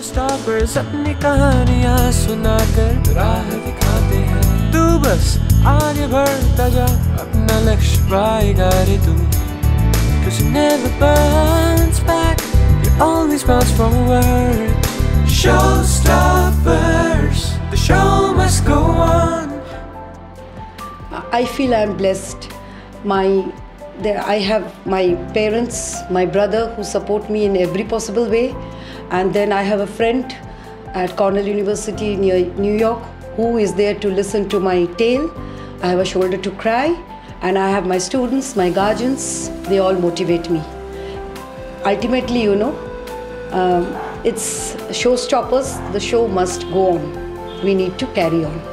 Showstoppers अपनी कहानियाँ सुनाकर राह दिखाते हैं। तू बस आगे बढ़ता जा, अपना लक्ष्य पाएगा रे तू। 'Cause it never burns back, it always bounce forward. Showstoppers, the show must go on. I feel I'm blessed. I have my parents, my brother who support me in every possible way, and then I have a friend at Cornell University near New York who is there to listen to my tale. I have a shoulder to cry, and I have my students, my guardians, they all motivate me. Ultimately, it's Showstoppers, the show must go on. We need to carry on.